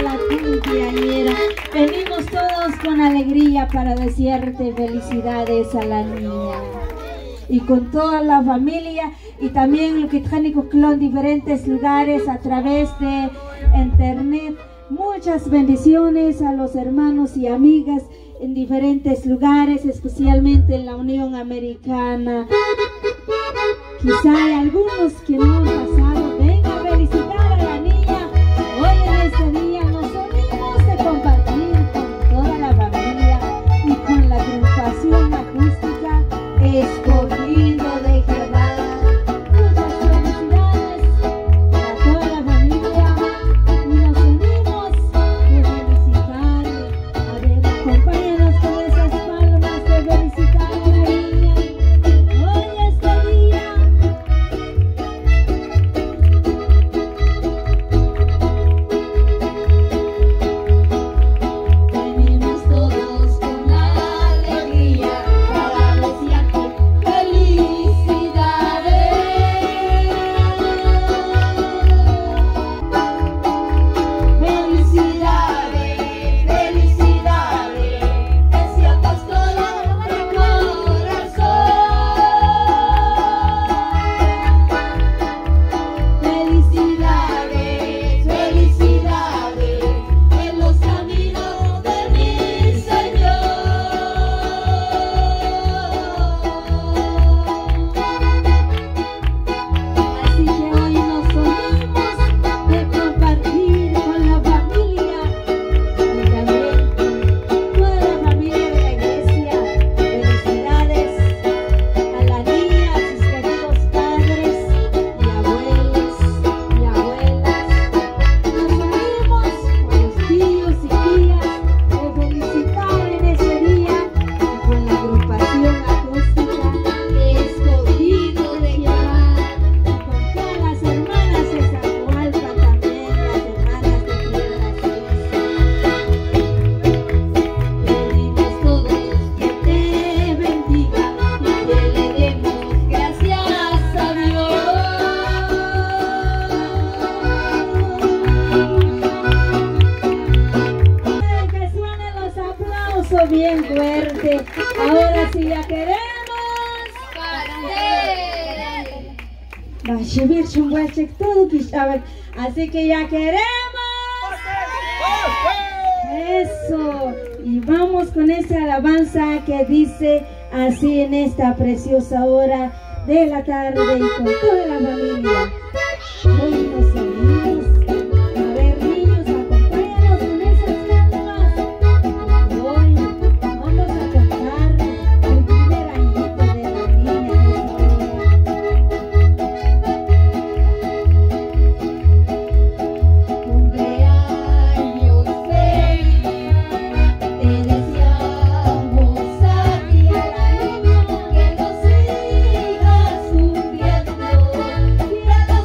la cumpleañera. Venimos todos con alegría para desearte felicidades a la niña. Y con toda la familia y también lo que traen en diferentes lugares a través de internet. Muchas bendiciones a los hermanos y amigas en diferentes lugares, especialmente en la Unión Americana. Quizá hay algunos que no han pasado. Venga a felicitar a la niña. Hoy en este día nos unimos de compartir con toda la familia y con la agrupación acústica Escogido de Jehová. Muchas felicidades a toda la familia y nos unimos de felicitar. A ver, acompáñanos con esas palmas de felicitar a la niña. Hoy este día. Venimos todos con alegría para desearte felicidades. Felicidades, felicidades, deseamos todo de corazón. Felicidades, felicidades, en los caminos de mi Señor. Así que hoy nos unimos de compartir con la familia y también con toda la familia de la iglesia. Felicidades a la niña, a sus queridos padres y abuelos y abuelas. Nos unimos con los tíos y tías de felicitar en este día y con la agrupación acústica Escogido de Jehová y con todas las hermanas de Zacualpa también, las hermanas de Piedras Pedimos todos que te bendiga y que le demos gracias a Dios. Que suenen los aplausos bien fuerte. Ahora sí ya queremos. Va a subir todo que saben. Así que ya queremos. Eso. Y vamos con esa alabanza que dice así en esta preciosa hora de la tarde y con toda la familia. Hoy nos unimos. A ver, niños, acompáñanos con esas palmas. Hoy vamos a cantar el primer añito de la niña en esta hora. Cumpleaños feliz, te deseamos a ti y a la niña que nos sigas cumpliendo. Y a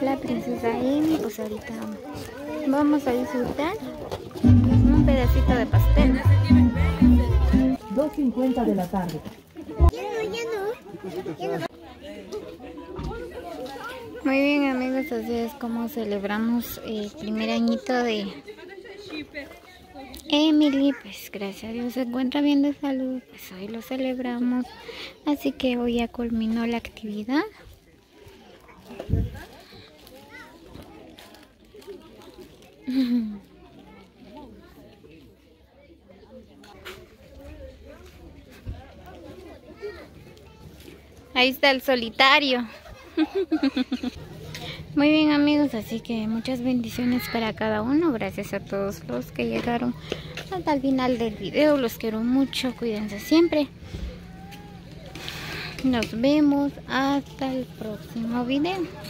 la princesa Amy. Pues ahorita vamos a disfrutar un pedacito de pastel. 2:50 de la tarde. Muy bien, amigos, así es como celebramos el primer añito de Emily. Pues gracias a Dios se encuentra bien de salud, pues hoy lo celebramos, así que hoy ya culminó la actividad. Ahí está el solitario. Muy bien, amigos, así que muchas bendiciones para cada uno. Gracias a todos los que llegaron hasta el final del video. Los quiero mucho, cuídense siempre. Nos vemos hasta el próximo video.